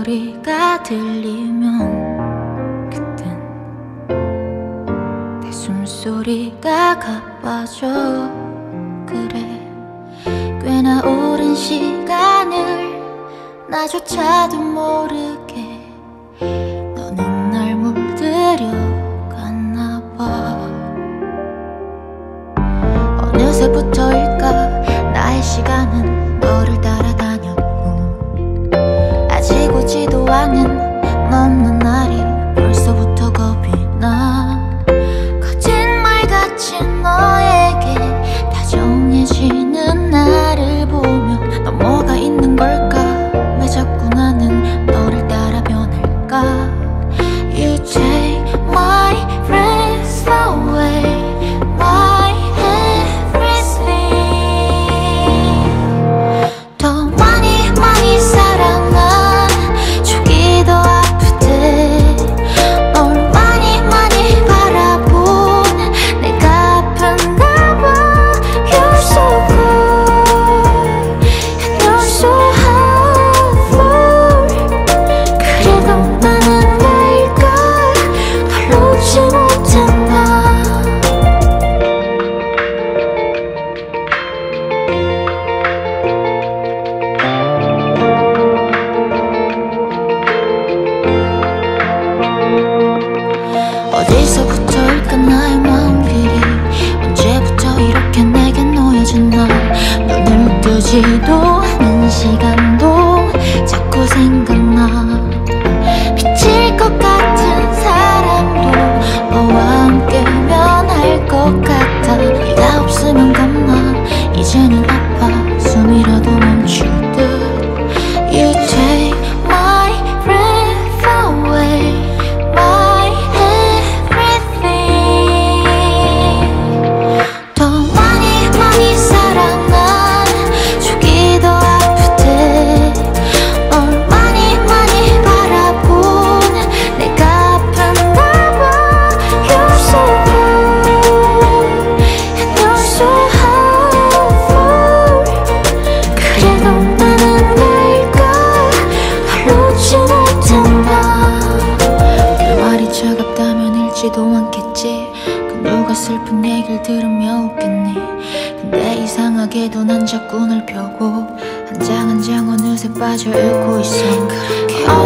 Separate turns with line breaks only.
숨소리가 들리면 그땐 내 숨소리가 가빠져. 그래, 꽤나 오랜 시간을 나조차도 모르게 너는 날 물들여 갔나 봐. 어느새부터일까 나의 시간은 너를 따라다녔고, 아직 오지도 않은 넘는 날이 벌써부터 겁이 나. 거짓말같이 너에게 다정해지는 나를 보면 넌 뭐가 있는 걸까? 왜 자꾸 나는 너를 따라 변할까? You take my breath away, my everything. 더 많이 많이 사랑한 죽이 더 아프대. 널 많이 많이 바라본 내가 아픈가 봐. You're so good and you're so hard. 그래도 나는 왜일까 널 놓지 못했나. 어디서부터일까 나의 마음길이 언제부터 이렇게 내게 놓여졌나. 눈을 뜨지도 않은 시간도 자꾸 생각나. 비칠 것 같은 사람도 너와 함께면 할 것 같아. 네가 없으면 겁나. 이제는 아파 숨이라도 멈출 듯. You take my breath away, my everything. 더 많이 많이 사랑한 죽이 더 아프대. 널 많이 많이 바라본 내가 아픈가 봐. You're so good and you're so hard. 그래도 나는 왜일까 널 놓지 못했나. 그 말이 차갑다면 읽지도 않겠지. 그 누가 슬픈 얘기를 들으며 웃겠니. 근데 이상하게도 난 자꾸 널 펴고 한 장 한 장 어느새 빠져 읽고 있어. 그렇게